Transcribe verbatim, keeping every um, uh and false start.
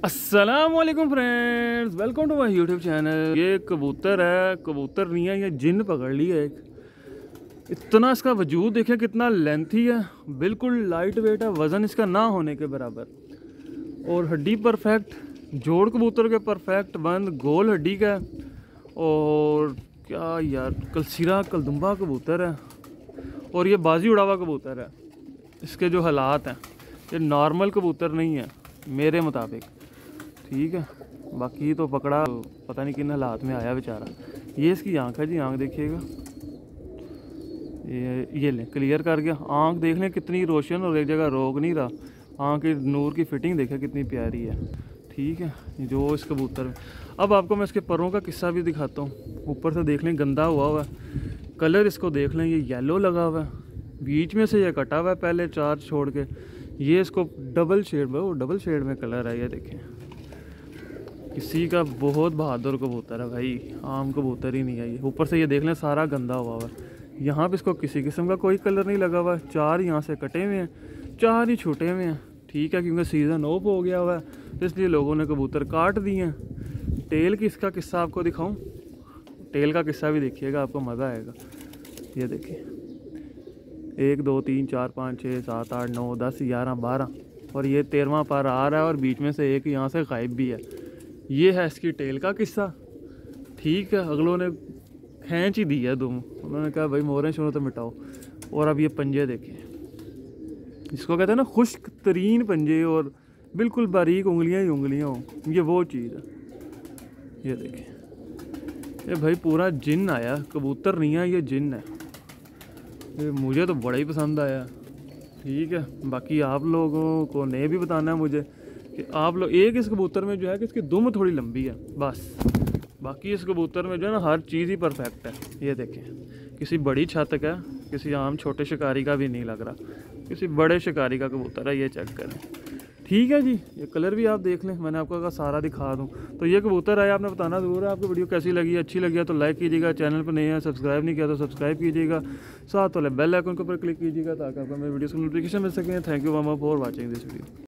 अस्सलाम वालेकुम friends, welcome to my YouTube channel. ये कबूतर है, कबूतर नहीं है, ये जिन पकड़ ली है एक। इतना इसका वजूद देखें कितना लेंथी है, बिल्कुल लाइट वेट है, वज़न इसका ना होने के बराबर। और हड्डी परफेक्ट, जोड़ कबूतर के परफेक्ट बंद, गोल हड्डी का है। और क्या यार, कलसीरा कलदुम्बा कबूतर है और ये बाजी उड़ा हुआ कबूतर है। इसके जो हालात हैं, ये नॉर्मल कबूतर नहीं है मेरे मुताबिक, ठीक है। बाकी तो पकड़ा पता नहीं किन हालात में आया बेचारा। ये इसकी आँख है जी, आँख देखिएगा, ये ये ले क्लियर कर गया। आँख देख लें कितनी रोशन और एक जगह रोक नहीं रहा। आँख की नूर की फिटिंग देखें कितनी प्यारी है, ठीक है। जो इस कबूतर में, अब आपको मैं इसके परों का किस्सा भी दिखाता हूँ। ऊपर से देख लें गंदा हुआ हुआ है, कलर इसको देख लें, ये येलो लगा हुआ है, बीच में से ये कटा हुआ है पहले चार छोड़ के। ये इसको डबल शेड में, वो डबल शेड में कलर है, ये देखें। किसी का बहुत बहादुर कबूतर है भाई, आम कबूतर ही नहीं है ये। ऊपर से ये देख लें सारा गंदा हुआ हुआ है। यहाँ पे इसको किसी किस्म का कोई कलर नहीं लगा हुआ है। चार यहाँ से कटे हुए हैं, चार ही छूटे हुए हैं, ठीक है, क्योंकि सीज़न ऑफ हो गया हुआ है तो इसलिए लोगों ने कबूतर काट दिए हैं। टेल की इसका किस्सा आपको दिखाऊं, टेल का किस्सा भी देखिएगा, आपको मज़ा आएगा। ये देखिए, एक दो तीन चार पाँच छः सात आठ नौ दस ग्यारह बारह और ये तेरहवां पर आ रहा है और बीच में से एक यहाँ से गायब भी है। ये है इसकी टेल का किस्सा, ठीक है। अगलों ने खींच ही दी है दुम, उन्होंने कहा भाई मोरें शोरें तो मिटाओ। और अब ये पंजे देखें, इसको कहते हैं ना खुश्क तरीन पंजे और बिल्कुल बारीक उंगलियां ही उंगलियां हो, ये वो चीज़ है। ये देखें, ये भाई पूरा जिन आया, कबूतर नहीं है, ये जिन है। ये मुझे तो बड़ा ही पसंद आया, ठीक है। बाकी आप लोगों को ने भी बताना है मुझे कि आप लोग, एक इस कबूतर में जो है कि इसकी दुम थोड़ी लंबी है बस, बाकी इस कबूतर में जो है ना हर चीज़ ही परफेक्ट है। ये देखें, किसी बड़ी छत का, किसी आम छोटे शिकारी का भी नहीं लग रहा, किसी बड़े शिकारी का कबूतर है। ये चेक करें, ठीक है जी। ये कलर भी आप देख लें, मैंने आपको कहा सारा दिखा दूं। तो ये कबूतर है, आपने बताना ज़रूर है आपको वीडियो कैसी लगी। अच्छी लगी है तो लाइक कीजिएगा, चैनल पर नए हैं सब्सक्राइब नहीं किया तो सब्सक्राइब कीजिएगा, साथ वाले बेल आइकन के ऊपर क्लिक कीजिएगा ताकि आपको मेरे वीडियो की नोटिफिकेशन मिल सकें। थैंक यू मामा फॉर वॉचिंग दिस वीडियो।